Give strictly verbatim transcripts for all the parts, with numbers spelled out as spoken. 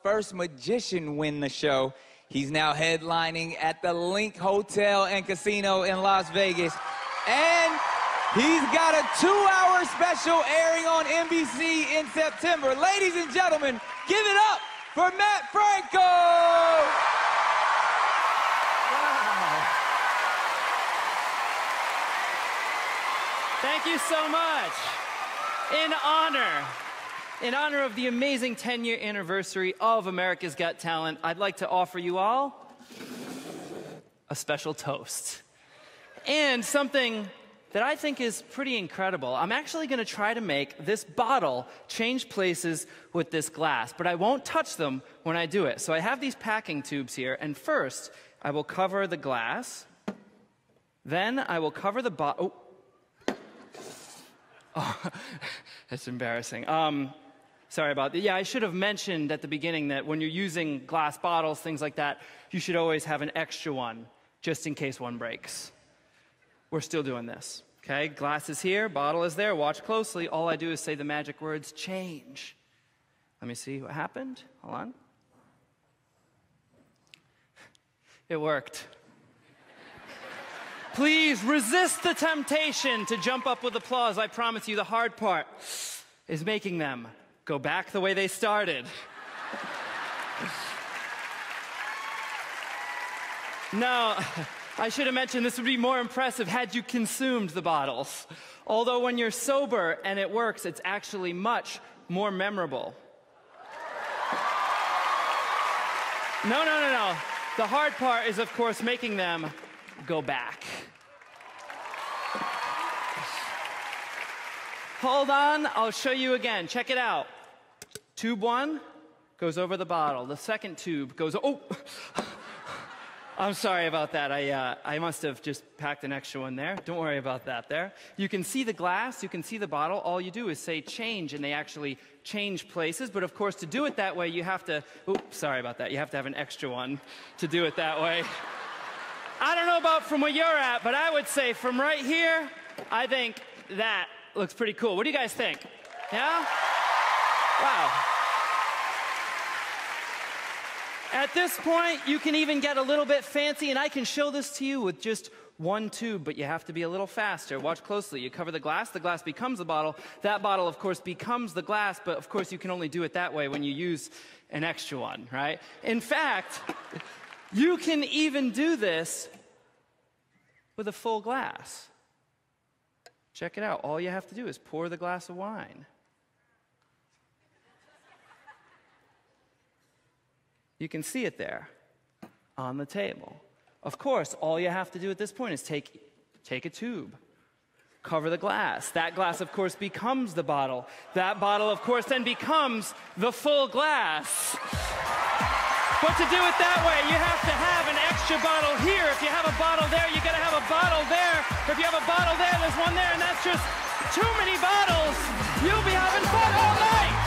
first magician win the show. He's now headlining at the Link Hotel and Casino in Las Vegas. And he's got a two-hour special airing on N B C in September. Ladies and gentlemen, give it up for Mat Franco! Wow. Thank you so much. In honor, in honor of the amazing ten-year anniversary of America's Got Talent, I'd like to offer you all a special toast. And something that I think is pretty incredible. I'm actually gonna try to make this bottle change places with this glass, but I won't touch them when I do it. So I have these packing tubes here, and first, I will cover the glass. Then I will cover the bottle. Oh. oh, that's embarrassing. Um, sorry about that. Yeah, I should have mentioned at the beginning that when you're using glass bottles, things like that, you should always have an extra one, just in case one breaks. We're still doing this, okay? Glass is here, bottle is there, watch closely. All I do is say the magic words, change. Let me see what happened, hold on. It worked. Please resist the temptation to jump up with applause. I promise you the hard part is making them go back the way they started. No. I should have mentioned this would be more impressive had you consumed the bottles. Although when you're sober and it works, it's actually much more memorable. No, no, no, no. The hard part is, of course, making them go back. Hold on, I'll show you again. Check it out. Tube one goes over the bottle. The second tube goes, oh. I'm sorry about that. I, uh, I must have just packed an extra one there. Don't worry about that there. You can see the glass, you can see the bottle. All you do is say change, and they actually change places. But of course, to do it that way, you have to, oops, sorry about that. You have to have an extra one to do it that way. I don't know about from where you're at, but I would say from right here, I think that looks pretty cool. What do you guys think? Yeah? Wow. At this point, you can even get a little bit fancy, and I can show this to you with just one tube, but you have to be a little faster. Watch closely. You cover the glass, the glass becomes the bottle. That bottle, of course, becomes the glass, but of course, you can only do it that way when you use an extra one, right? In fact, you can even do this with a full glass. Check it out. All you have to do is pour the glass of wine. You can see it there on the table. Of course, all you have to do at this point is take, take a tube, cover the glass. That glass, of course, becomes the bottle. That bottle, of course, then becomes the full glass. But to do it that way, you have to have an extra bottle here. If you have a bottle there, you gotta have a bottle there. If you have a bottle there, there's one there, and that's just too many bottles. You'll be having fun all night.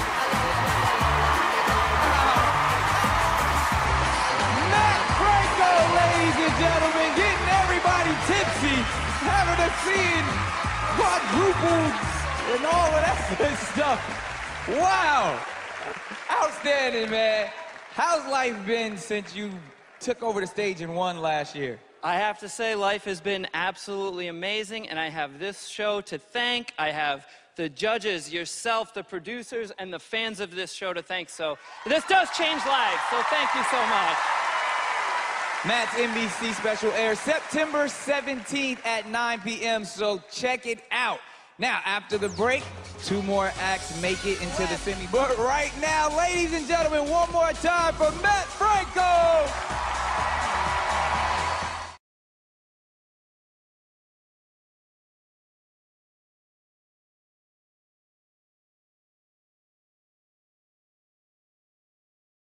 Ladies and gentlemen, getting everybody tipsy, having a scene, quadruples, and all of that good stuff. Wow! Outstanding, man. How's life been since you took over the stage and won last year? I have to say, life has been absolutely amazing, and I have this show to thank. I have the judges, yourself, the producers, and the fans of this show to thank. So this does change lives, so thank you so much. Mat's N B C special airs September seventeenth at nine p m, so check it out. Now, after the break, two more acts make it into the semi. But right now, ladies and gentlemen, one more time for Mat Franco!